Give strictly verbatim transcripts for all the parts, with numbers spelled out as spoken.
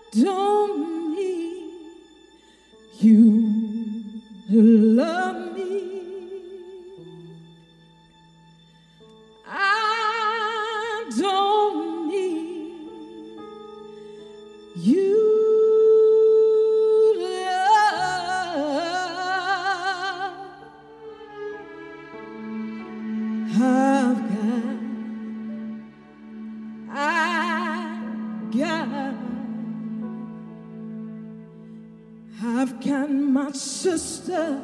don't need you to love me. I don't need you to love. I've got, I got, I've got my sister.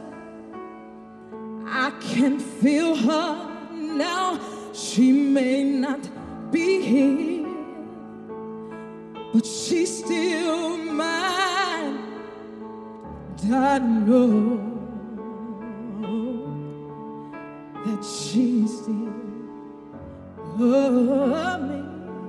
I can feel her now. She may not be here, but she's still mine. And I know that she still loves me.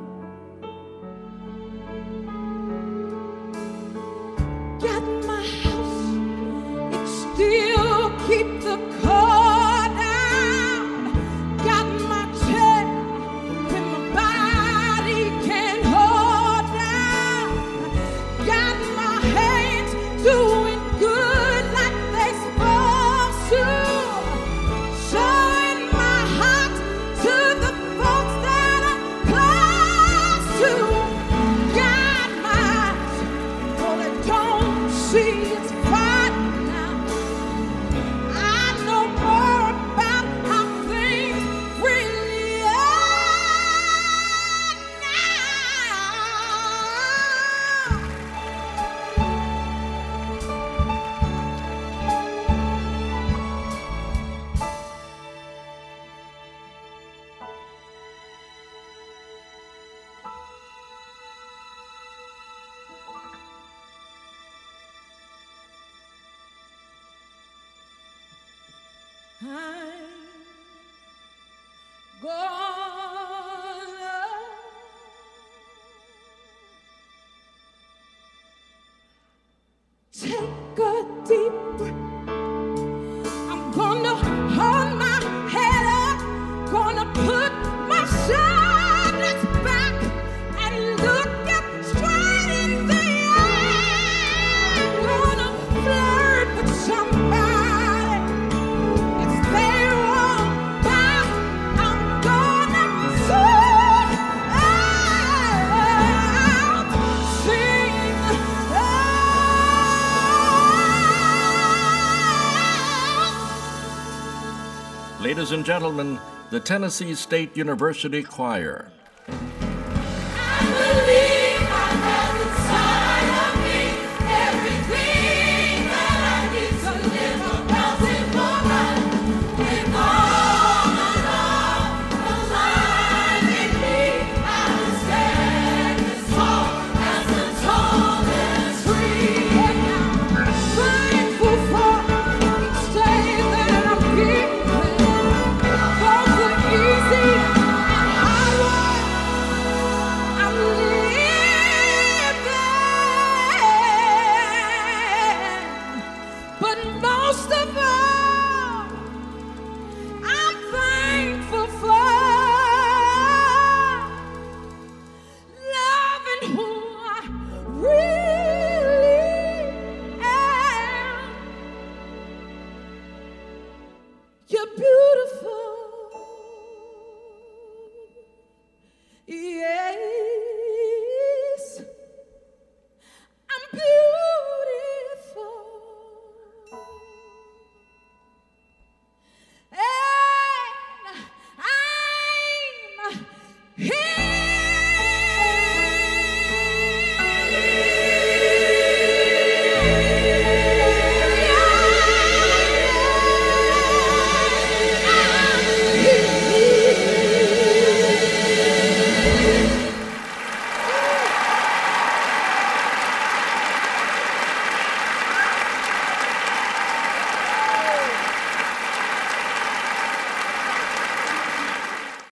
Got my house, it still keep the car down. Got my chair when my body can't hold down. Got my hands doing good like they supposed to. Showing my heart to the folks that I'm close to. Got my eyes, oh, they don't see it's fine now. I know more about how things really are I'm gonna take a deep breath. I'm gonna hold my head up, gonna put my shoulders back and look up straight in the eye. I'm gonna flirt with somebody. If they won't buy, I'm gonna sing out, sing out. Ladies and gentlemen, the Tennessee State University Choir.